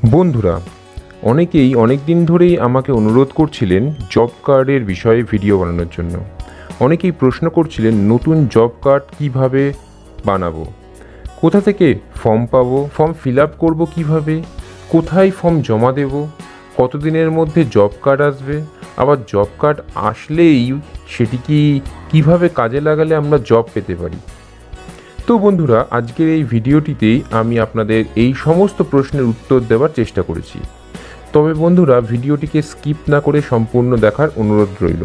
বন্ধুরা, অনেকেই অনেক দিন ধরেই আমাকে অনুরোধ করছিলেন জব কার্ডের বিষয়ে ভিডিও বানানোর জন্য। অনেকেই প্রশ্ন করছিলেন নতুন জব কার্ড কীভাবে বানাবো, কোথা থেকে ফর্ম পাবো, ফর্ম ফিল আপ করবো কীভাবে, কোথায় ফর্ম জমা দেব, কতদিনের মধ্যে জব কার্ড আসবে, আবার জব কার্ড আসলেই সেটি কীভাবে কাজে লাগালে আমরা জব পেতে পারি। তো বন্ধুরা, আজকের এই ভিডিওটিতেই আমি আপনাদের এই সমস্ত প্রশ্নের উত্তর দেওয়ার চেষ্টা করেছি। তবে বন্ধুরা, ভিডিওটিকে স্কিপ না করে সম্পূর্ণ দেখার অনুরোধ রইল।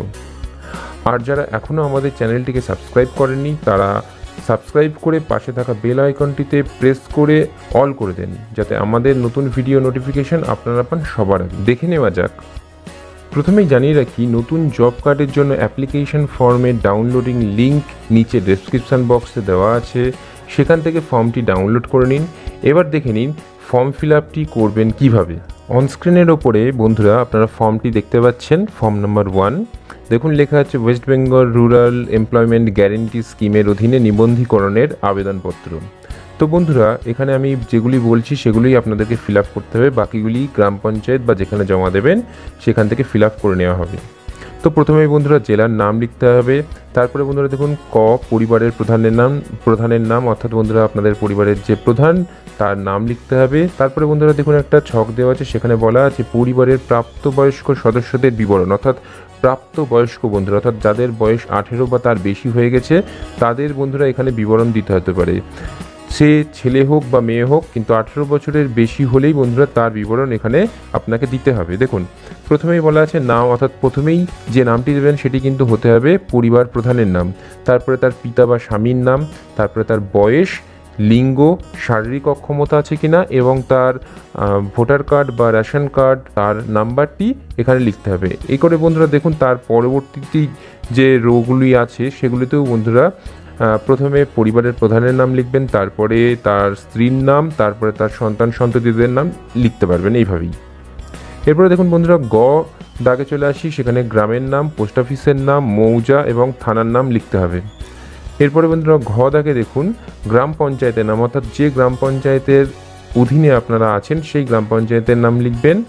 আর যারা এখনও আমাদের চ্যানেলটিকে সাবস্ক্রাইব করেননি তারা সাবস্ক্রাইব করে পাশে থাকা বেল আইকনটিতে প্রেস করে অল করে দেন, যাতে আমাদের নতুন ভিডিও নোটিফিকেশন আপনারা পান সবার আগে। দেখে নেওয়া যাক। প্রথমেই জানিয়ে রাখি, নতুন জব কার্ডের জন্য অ্যাপ্লিকেশন ফর্মের ডাউনলোডিং লিঙ্ক নিচে ডেসক্রিপশান বক্সে দেওয়া আছে, সেখান থেকে ফর্মটি ডাউনলোড করে নিন। এবার দেখে নিন ফর্ম ফিল আপটি করবেন কীভাবে। অনস্ক্রিনের ওপরে বন্ধুরা আপনারা ফর্মটি দেখতে পাচ্ছেন, ফর্ম নাম্বার 1। দেখুন লেখা আছে West Bengal rural employment guarantee স্কিমের অধীনে নিবন্ধীকরণের আবেদনপত্র। তো বন্ধুরা, এখানে আমি যেগুলি বলছি সেগুলোই আপনাদেরকে ফিল আপ করতে হবে, বাকিগুলি গ্রাম পঞ্চায়েত বা যেখানে জমা দেবেন সেখান থেকে ফিল আপ করে নেওয়া হবে। তো প্রথমেই বন্ধুরা জেলার নাম লিখতে হবে। তারপরে বন্ধুরা দেখুন পরিবারের প্রধানের নাম অর্থাৎ বন্ধুরা আপনাদের পরিবারের যে প্রধান তার নাম লিখতে হবে। তারপরে বন্ধুরা দেখুন একটা ছক দেওয়া আছে, সেখানে বলা আছে পরিবারের প্রাপ্তবয়স্ক সদস্যদের বিবরণ, অর্থাৎ প্রাপ্তবয়স্ক বন্ধুরা অর্থাৎ যাদের বয়স 18 বা তার বেশি হয়ে গেছে তাদের বন্ধুরা এখানে বিবরণ দিতে হতে পারে। সে ছেলে হোক বা মেয়ে হোক, কিন্তু 18 বছরের বেশি হলেই বন্ধুরা তার বিবরণ এখানে আপনাকে দিতে হবে। দেখুন প্রথমেই বলা আছে নাম, অর্থাৎ প্রথমেই যে নামটি দেবেন সেটি কিন্তু হতে হবে পরিবার প্রধানের নাম, তারপরে তার পিতা বা স্বামীর নাম, তারপরে তার বয়স, লিঙ্গ, শারীরিক অক্ষমতা আছে কিনা এবং তার ভোটার কার্ড বা রেশন কার্ড তার নাম্বারটি এখানে লিখতে হবে। এই করে বন্ধুরা দেখুন তার পরবর্তী যে রোগুলি আছে সেগুলিতেও বন্ধুরা প্রথমে পরিবারের প্রধানের নাম লিখবেন, তারপরে তার স্ত্রীর নাম, তারপরে তার সন্ততিদের নাম লিখতে পারবেন এইভাবেই। এরপরে দেখুন বন্ধুরা দাগে চলে আসি, সেখানে গ্রামের নাম, পোস্ট অফিসের নাম, মৌজা এবং থানার নাম লিখতে হবে। এরপরে বন্ধুরা দাগে দেখুন গ্রাম পঞ্চায়েতের নাম, অর্থাৎ যে গ্রাম পঞ্চায়েতের অধীনে আপনারা আছেন সেই গ্রাম পঞ্চায়েতের নাম লিখবেন।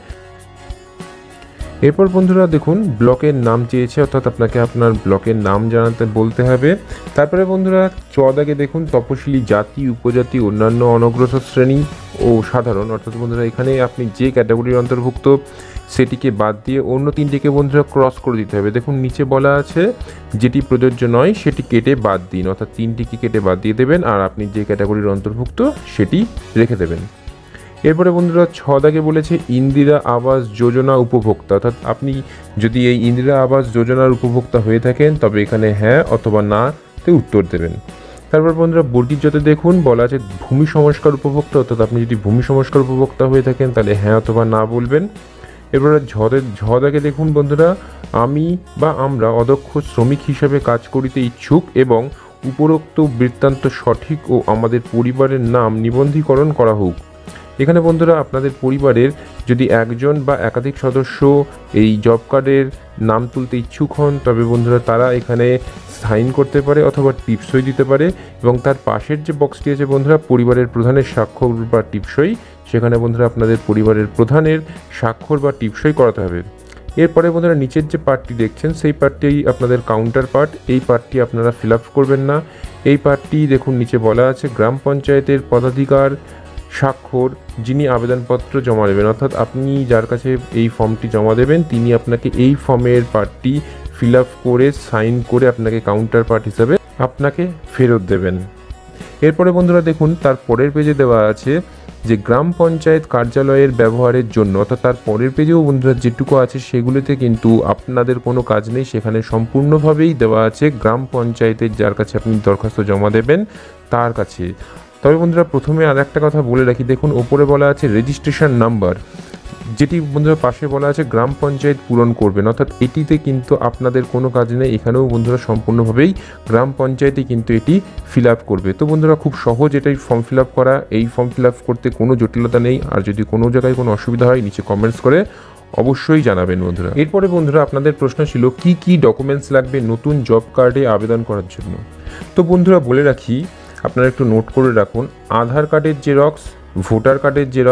এরপর বন্ধুরা দেখুন ব্লকের নাম চেয়েছে, অর্থাৎ আপনাকে আপনার ব্লকের নাম জানাতে বলতে হবে। তারপরে বন্ধুরা দাগে দেখুন তপশিলি জাতি, উপজাতি, অন্যান্য অনগ্রসর শ্রেণী ও সাধারণ, অর্থাৎ বন্ধুরা এখানে আপনি যে ক্যাটাগরির অন্তর্ভুক্ত সেটিকে বাদ দিয়ে অন্য তিনটিকে বন্ধুরা ক্রস করে দিতে হবে। দেখুন নিচে বলা আছে যেটি প্রযোজ্য নয় সেটি কেটে বাদ দিন, অর্থাৎ তিনটিকে কেটে বাদ দিয়ে দেবেন আর আপনি যে ক্যাটাগরির অন্তর্ভুক্ত সেটি রেখে দেবেন। এরপরে বন্ধুরা দাগে বলেছে ইন্দিরা আবাস যোজনা উপভোক্তা, অর্থাৎ আপনি যদি এই ইন্দিরা আবাস যোজনার উপভোক্তা হয়ে থাকেন তবে এখানে হ্যাঁ অথবা না তে উত্তর দেবেন। তারপর বন্ধুরা বর্গির যতে দেখুন বলা আছে ভূমি সংস্কার উপভোক্তা, অর্থাৎ আপনি যদি ভূমি সংস্কার উপভোক্তা হয়ে থাকেন তাহলে হ্যাঁ অথবা না বলবেন। এরপরে দাগে দেখুন বন্ধুরা আমি বা আমরা অদক্ষ শ্রমিক হিসাবে কাজ করিতে ইচ্ছুক এবং উপরোক্ত বৃত্তান্ত সঠিক ও আমাদের পরিবারের নাম নিবন্ধীকরণ করা হোক। এখানে বন্ধুরা আপনাদের পরিবারের যদি একজন বা একাধিক সদস্য এই জব কার্ডের নাম তুলতে ইচ্ছুক হন তবে বন্ধুরা তারা এখানে সাইন করতে পারে অথবা টিপসই দিতে পারে, এবং তার পাশের যে বক্সটি আছে বন্ধুরা পরিবারের প্রধানের স্বাক্ষর বা টিপসই, সেখানে বন্ধুরা আপনাদের পরিবারের প্রধানের স্বাক্ষর বা টিপসই করাতে হবে। এরপরে বন্ধুরা নিচের যে পার্টটি দেখছেন সেই পার্টটি আপনাদের কাউন্টার পার্ট, এই পার্টটি আপনারা ফিল আপ করবেন না। এই পার্টটি দেখুন নিচে বলা আছে গ্রাম পঞ্চায়েতের পদাধিকার স্বাক্ষর যিনি আবেদনপত্র জমা দেবেন, অর্থাৎ আপনি যার কাছে এই ফর্মটি জমা দেবেন তিনি আপনাকে এই ফর্মের পার্টটি ফিল আপ করে সাইন করে আপনাকে কাউন্টার পার্ট হিসাবে আপনাকে ফেরত দেবেন। এরপরে বন্ধুরা দেখুন তার পরের পেজে দেওয়া আছে যে গ্রাম পঞ্চায়েত কার্যালয়ের ব্যবহারের জন্য, অর্থাৎ তার পরের পেজেও বন্ধুরা যেটুকু আছে সেগুলিতে কিন্তু আপনাদের কোনো কাজ নেই, সেখানে সম্পূর্ণভাবেই দেওয়া আছে গ্রাম পঞ্চায়েতের যার কাছে আপনি দরখাস্ত জমা দেবেন তার কাছে। তবে বন্ধুরা প্রথমে আর একটা কথা বলে রাখি, দেখুন ওপরে বলা আছে রেজিস্ট্রেশন নাম্বার, যেটি বন্ধুরা পাশে বলা আছে গ্রাম পঞ্চায়েত পূরণ করবেন, অর্থাৎ এটিতে কিন্তু আপনাদের কোনো কাজ নেই, এখানেও বন্ধুরা সম্পূর্ণভাবেই গ্রাম পঞ্চায়েতই কিন্তু এটি ফিল আপ করবে। তো বন্ধুরা খুব সহজ এটাই ফর্ম ফিল আপ করা, এই ফর্ম ফিল আপ করতে কোনো জটিলতা নেই। আর যদি কোনো জায়গায় কোনো অসুবিধা হয় নিচে কমেন্টস করে অবশ্যই জানাবেন বন্ধুরা। এরপরে বন্ধুরা আপনাদের প্রশ্ন ছিল কি কি ডকুমেন্টস লাগবে নতুন জব কার্ডে আবেদন করার জন্য। তো বন্ধুরা বলে রাখি, আপনারা একটু নোট করে রাখুন, আধার কার্ডের জেরক্স, ভোটার কার্ডের জেরক্স,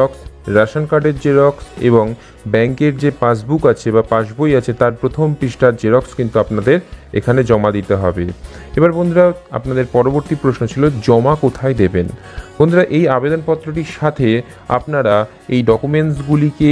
রেশন কার্ডের জেরক্স এবং ব্যাংকের যে পাসবুক আছে বা পাসবই আছে তার প্রথম পৃষ্ঠার জেরক্স কিন্তু আপনাদের এখানে জমা দিতে হবে। এবার বন্ধুরা আপনাদের পরবর্তী প্রশ্ন ছিল জমা কোথায় দেবেন। বন্ধুরা এই আবেদনপত্রটির সাথে আপনারা এই ডকুমেন্টসগুলিকে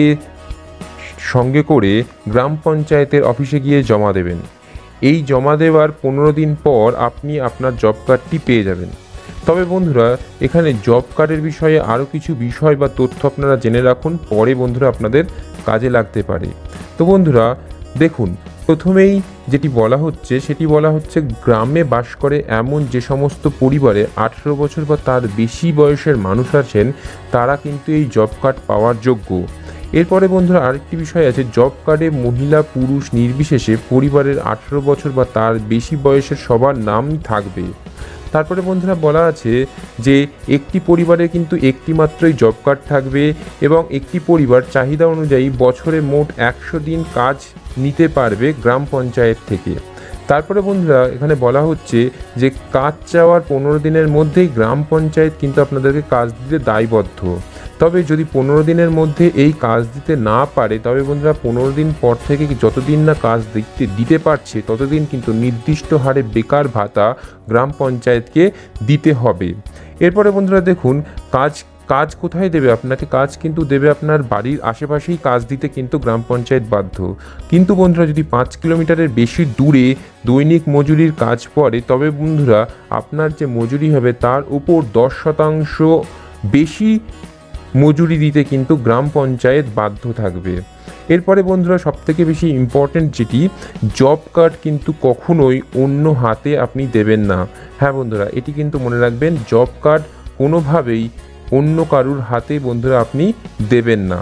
সঙ্গে করে গ্রাম পঞ্চায়েতের অফিসে গিয়ে জমা দেবেন। এই জমা দেওয়ার 15 দিন পর আপনি আপনার জব কার্ডটি পেয়ে যাবেন। তবে বন্ধুরা এখানে জব কার্ডের বিষয়ে আরও কিছু বিষয় বা তথ্য আপনারা জেনে রাখুন, পরে বন্ধুরা আপনাদের কাজে লাগতে পারে। তো বন্ধুরা দেখুন, প্রথমেই যেটি বলা হচ্ছে সেটি বলা হচ্ছে গ্রামে বাস করে এমন যে সমস্ত পরিবারে 18 বছর বা তার বেশি বয়সের মানুষ আছেন তারা কিন্তু এই জব কার্ড পাওয়ার যোগ্য। এরপরে বন্ধুরা আরেকটি বিষয় আছে, জব কার্ডে মহিলা পুরুষ নির্বিশেষে পরিবারের 18 বছর বা তার বেশি বয়সের সবার নাম থাকবে। তারপরে বন্ধুরা বলা আছে যে একটি পরিবারে কিন্তু একটি মাত্রই জব কার্ড থাকবে এবং একটি পরিবার চাহিদা অনুযায়ী বছরে মোট 100 দিন কাজ নিতে পারবে গ্রাম পঞ্চায়েত থেকে। তারপরে বন্ধুরা এখানে বলা হচ্ছে যে কাজ চাওয়ার 15 দিনের মধ্যেই গ্রাম পঞ্চায়েত কিন্তু আপনাদেরকে কাজ দিতে দায়বদ্ধ। তবে যদি 15 দিনের মধ্যে এই কাজ দিতে না পারে তবে বন্ধুরা 15 দিন পর থেকে যতদিন না কাজ দিতে পারছে ততদিন কিন্তু নির্দিষ্ট হারে বেকার ভাতা গ্রাম পঞ্চায়েতকে দিতে হবে। এরপরে বন্ধুরা দেখুন কাজ কোথায় দেবে আপনাকে, কাজ কিন্তু দেবে আপনার বাড়ির আশেপাশেই কাজ দিতে কিন্তু গ্রাম পঞ্চায়েত বাধ্য। কিন্তু বন্ধুরা যদি 5 কিলোমিটারের বেশি দূরে দৈনিক মজুরির কাজ পড়ে তবে বন্ধুরা আপনার যে মজুরি হবে তার উপর 10% বেশি মজুরি দিতে কিন্তু গ্রাম পঞ্চায়েত বাধ্য থাকবে। এরপরে বন্ধুরা সবথেকে বেশি ইম্পর্টেন্ট যেটি, জব কার্ড কিন্তু কখনোই অন্য হাতে আপনি দেবেন না। হ্যাঁ বন্ধুরা এটি কিন্তু মনে রাখবেন, জব কার্ড কোনোভাবেই অন্য কারুর হাতে বন্ধুরা আপনি দেবেন না।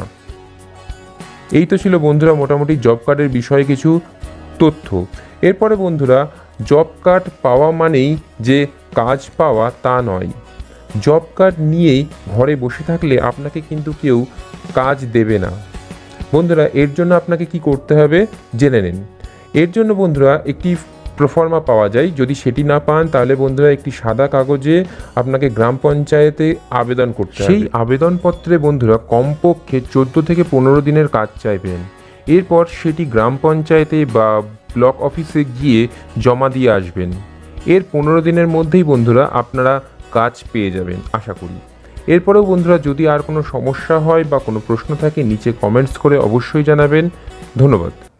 এই তো ছিল বন্ধুরা মোটামুটি জব কার্ডের বিষয়ে কিছু তথ্য। এরপরে বন্ধুরা জব কার্ড পাওয়া মানেই যে কাজ পাওয়া তা নয়। জব কার্ড নিয়েই ঘরে বসে থাকলে আপনাকে কিন্তু কেউ কাজ দেবে না। বন্ধুরা এর জন্য আপনাকে কি করতে হবে জেনে নিন। এর জন্য বন্ধুরা একটি প্রফর্মা পাওয়া যায়, যদি সেটি না পান তাহলে বন্ধুরা একটি সাদা কাগজে আপনাকে গ্রাম পঞ্চায়েতে আবেদন করতে হবে। সেই আবেদনপত্রে বন্ধুরা কমপক্ষে 14 থেকে 15 দিনের কাজ চাইবেন। এরপর সেটি গ্রাম পঞ্চায়েতে বা ব্লক অফিসে গিয়ে জমা দিয়ে আসবেন। এর 15 দিনের মধ্যেই বন্ধুরা আপনারা কাজ পেয়ে যাবেন আশা করি। এরপরেও বন্ধুরা যদি আর কোনো সমস্যা হয় বা কোনো প্রশ্ন থাকে নিচে কমেন্টস করে অবশ্যই জানাবেন। ধন্যবাদ।